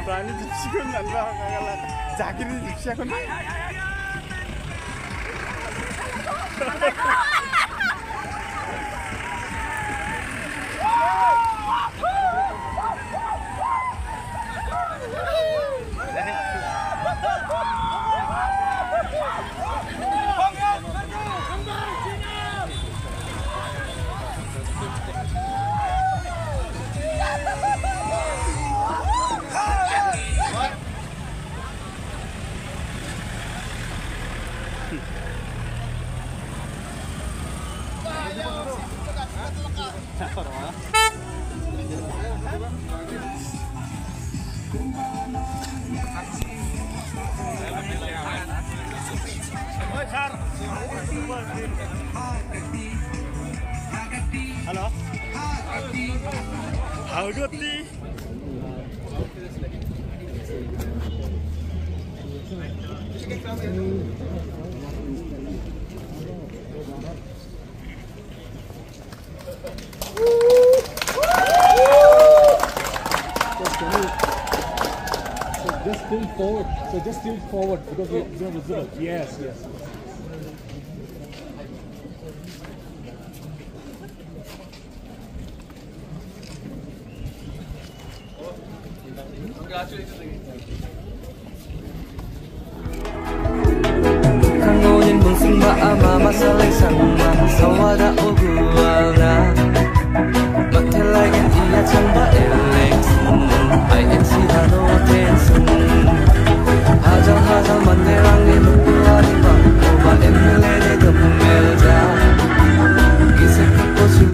Berani dipsikan nanda kagak Zakir dipsikan. Halo. Agati. Just tilt forward. So just tilt forward because we don't visible. Yes, yes. Hangunin mong singmaama masalay-sama sawada o guwala Magtalagan iya chang ba elek ay eksihano